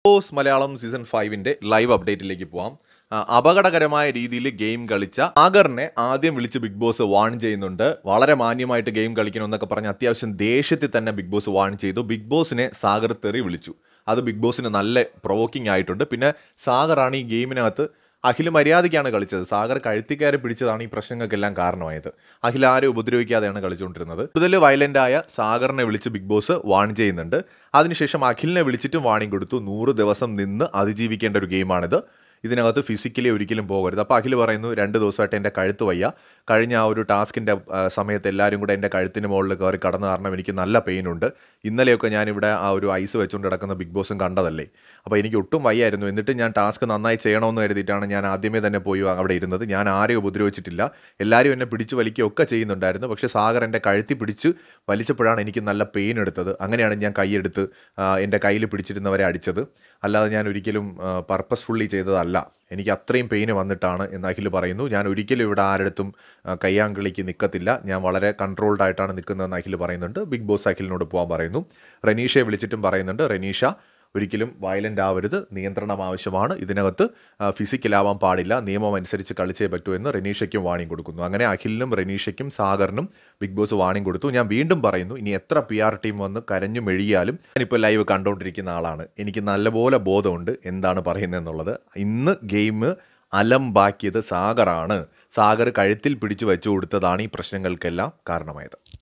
Boss Malayalam season 5-ന്റെ live അപ്ഡേറ്റിലേക്ക് പോവാം. അപകടകരമായ രീതിയിൽ ഗെയിം കളിച്ച സാഗറിനെ ആദ്യം വിളിച്ച് ബിഗ് ബോസ് വാൺ ചെയ്യുന്നുണ്ട്. വളരെ മാന്യമായിട്ട് ഗെയിം കളിക്കണമെന്നൊക്കെ പറഞ്ഞ് അത്യാവശ്യം ദേഷ്യത്തിൽ തന്നെ ബിഗ് ബോസ് വാൺ ചെയ്തു. ബിഗ് ബോസിനെ സാഗർ തെറി വിളിച്ചു. അത് ബിഗ് ബോസിന് നല്ല പ്രൊവോക്കിംഗ് ആയിട്ടുണ്ട്. പിന്നെ സാഗറാണ് ഈ ഗെയിമിനകത്ത് അഖിൽ മര്യാദയ്ക്കാണ് കളിച്ചത്. സാഗർ കഴുത്തിക്കയറി പിടിച്ചതാണ് ഈ പ്രശ്നങ്ങൾക്കെല്ലാം കാരണമായത്. അഖിൽ ആരും ഉപദ്രവിക്കാതെയാണ് കളിച്ചുകൊണ്ടിരുന്നത്. കൂടുതൽ വയലൻ്റായ സാഗറിനെ വിളിച്ച് ബിഗ് ബോസ് വാൺ ചെയ്യുന്നുണ്ട്. അതിനുശേഷം അഖിലിനെ വിളിച്ചിട്ടും വാണിംഗ് കൊടുത്തു. 100 ദിവസം നിന്ന് അതിജീവിക്കേണ്ട ഒരു ഗെയിമാണിത്. ഇതിനകത്ത് ഫിസിക്കലി ഒരിക്കലും പോകരുത്. അപ്പോൾ അഖിൽ പറയുന്നു, 2 ദിവസമായിട്ട് എൻ്റെ കഴുത്ത് വയ്യ. കഴിഞ്ഞ ആ ഒരു ടാസ്കിൻ്റെ സമയത്ത് എല്ലാവരും കൂടെ എൻ്റെ കഴുത്തിന് മുകളിൽ കയറി കടന്ന കാരണം എനിക്ക് നല്ല പെയിനുണ്ട്. ഇന്നലെയൊക്കെ ഞാനിവിടെ ആ ഒരു ഐസ് വെച്ചുകൊണ്ട് കിടക്കുന്ന ബിഗ് ബോസും കണ്ടതല്ലേ. അപ്പോൾ എനിക്ക് ഒട്ടും വയ്യായിരുന്നു. എന്നിട്ട് ഞാൻ ടാസ്ക് നന്നായി ചെയ്യണമെന്ന് കരുതിയിട്ടാണ് ഞാൻ ആദ്യമേ തന്നെ പോയി അവിടെ ഇരുന്നത്. ഞാൻ ആരെയും ഉപദ്രവിച്ചിട്ടില്ല. എല്ലാവരും എന്നെ പിടിച്ച് വലിക്കുകയൊക്കെ ചെയ്യുന്നുണ്ടായിരുന്നു. പക്ഷേ സാഗർ എൻ്റെ കഴുത്തി പിടിച്ച് വലിച്ചപ്പോഴാണ് എനിക്ക് നല്ല പെയിൻ എടുത്തത്. അങ്ങനെയാണ് ഞാൻ കൈയെടുത്ത് എൻ്റെ കയ്യിൽ പിടിച്ചിരുന്നവരെ അടിച്ചത്. അല്ലാതെ ഞാൻ ഒരിക്കലും പർപ്പസ്ഫുള്ളി ചെയ്തതല്ല. എനിക്ക് അത്രയും പെയിന് വന്നിട്ടാണ് എന്ന് അഖിൽ പറയുന്നു. ഞാൻ ഒരിക്കലും ഇവിടെ ആരുടെടുത്തും കയ്യാങ്കളിക്ക് നിൽക്കത്തില്ല. ഞാൻ വളരെ കൺട്രോൾഡ് ആയിട്ടാണ് നിൽക്കുന്നതെന്ന് അഖിൽ പറയുന്നുണ്ട്. ബിഗ് ബോസ് അഖിലിനോട് പോകാൻ പറയുന്നു. റനീഷയെ വിളിച്ചിട്ടും പറയുന്നുണ്ട്, റനീഷ ഒരിക്കലും വയലൻ്റ് ആവരുത്, നിയന്ത്രണം ആവശ്യമാണ്, ഇതിനകത്ത് ഫിസിക്കലാവാൻ പാടില്ല, നിയമം അനുസരിച്ച് കളിച്ചേ പറ്റൂ എന്ന് റനീഷയ്ക്കും വാണിംഗ് കൊടുക്കുന്നു. അങ്ങനെ അഖിലിനും റനീഷയ്ക്കും സാഗറിനും ബിഗ് ബോസ് വാണിംഗ് കൊടുത്തു. ഞാൻ വീണ്ടും പറയുന്നു, ഇനി എത്ര PR ടീം വന്ന് കരഞ്ഞു മെഴിയാലും ഞാനിപ്പോൾ ലൈവ് കണ്ടുകൊണ്ടിരിക്കുന്ന ആളാണ്. എനിക്ക് നല്ലപോലെ ബോധമുണ്ട് എന്താണ് പറയുന്നതെന്നുള്ളത്. ഇന്ന് ഗെയിം അലമ്പാക്കിയത് സാഗറാണ്. സാഗർ കഴുത്തിൽ പിടിച്ചു വെച്ചു കൊടുത്തതാണ് ഈ പ്രശ്നങ്ങൾക്കെല്ലാം കാരണമായത്.